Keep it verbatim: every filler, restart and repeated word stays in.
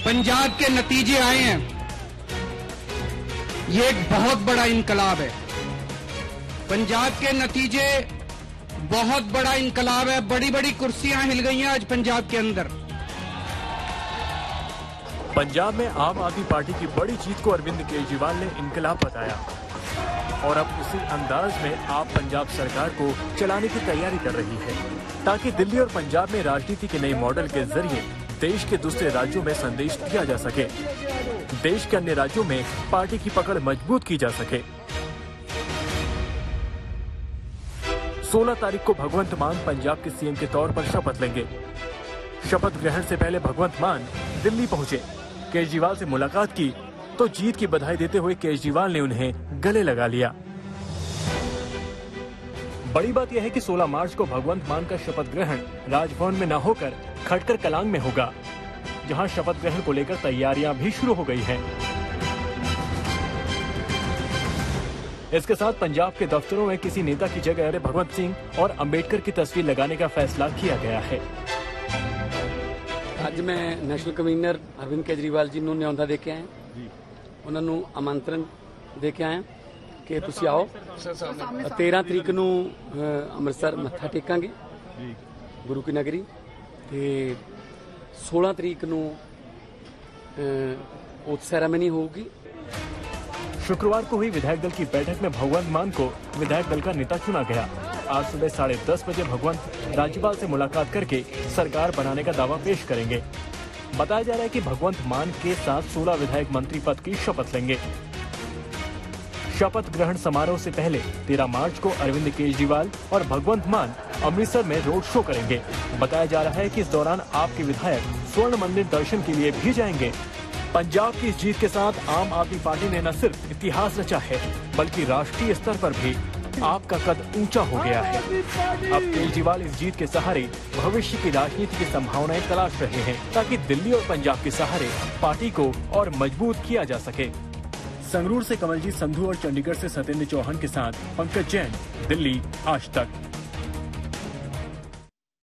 पंजाब के नतीजे आए हैं, ये एक बहुत बड़ा इनकलाब है। पंजाब के नतीजे बहुत बड़ा इनकलाब है। बड़ी बड़ी कुर्सियां हिल गई हैं आज पंजाब के अंदर। पंजाब में आम आदमी पार्टी की बड़ी जीत को अरविंद केजरीवाल ने इनकलाब बताया और अब उसी अंदाज में आप पंजाब सरकार को चलाने की तैयारी कर रही है ताकि दिल्ली और पंजाब में राजनीति के नए मॉडल के जरिए देश के दूसरे राज्यों में संदेश दिया जा सके, देश के अन्य राज्यों में पार्टी की पकड़ मजबूत की जा सके। सोलह तारीख को भगवंत मान पंजाब के सीएम के तौर पर शपथ लेंगे। शपथ ग्रहण से पहले भगवंत मान दिल्ली पहुंचे, केजरीवाल से मुलाकात की तो जीत की बधाई देते हुए केजरीवाल ने उन्हें गले लगा लिया। बड़ी बात यह है कि सोलह मार्च को भगवंत मान का शपथ ग्रहण राजभवन में न होकर खटकर कलांग में होगा, जहां शपथ ग्रहण को लेकर तैयारियां भी शुरू हो गई हैं। इसके साथ पंजाब के दफ्तरों में किसी नेता की जगह भगवंत सिंह और अंबेडकर की तस्वीर लगाने का फैसला किया गया है। आज मैं नेशनल कन्वीनर अरविंद केजरीवाल जी ਨੂੰ ਨਿਆਉਂਦਾ ਦੇ ਕੇ ਆਇਆ, ਉਹਨਾਂ ਨੂੰ ਆਮੰਤਰਣ ਦੇ ਕੇ ਆਇਆ ਕਿ ਤੁਸੀਂ ਆਓ। तेरह ਤਰੀਕ ਨੂੰ ਅੰਮ੍ਰਿਤਸਰ ਮੱਥਾ ਟੇਕਾਂਗੇ ਗੁਰੂ ਕੀ ਨਗਰੀ ਤੇ सोलह तरीक ਨੂੰ ओथ सेरेमनी होगी। शुक्रवार को हुई विधायक दल की बैठक में भगवंत मान को विधायक दल का नेता चुना गया। आज सुबह साढ़े दस बजे भगवंत राज्यपाल से मुलाकात करके सरकार बनाने का दावा पेश करेंगे। बताया जा रहा है कि भगवंत मान के साथ सोलह विधायक मंत्री पद की शपथ लेंगे। शपथ ग्रहण समारोह से पहले तेरह मार्च को अरविंद केजरीवाल और भगवंत मान अमृतसर में रोड शो करेंगे। बताया जा रहा है कि इस दौरान आपके विधायक स्वर्ण मंदिर दर्शन के लिए भी जाएंगे। पंजाब की इस जीत के साथ आम आदमी पार्टी ने न सिर्फ इतिहास रचा है बल्कि राष्ट्रीय स्तर पर भी आपका कद ऊंचा हो गया है। अब केजरीवाल इस जीत के सहारे भविष्य की राजनीति की संभावनाएं तलाश रहे हैं ताकि दिल्ली और पंजाब के सहारे पार्टी को और मजबूत किया जा सके। संगरूर से कमलजीत संधू और चंडीगढ़ से सत्येंद्र चौहान के साथ पंकज जैन, दिल्ली आज तक।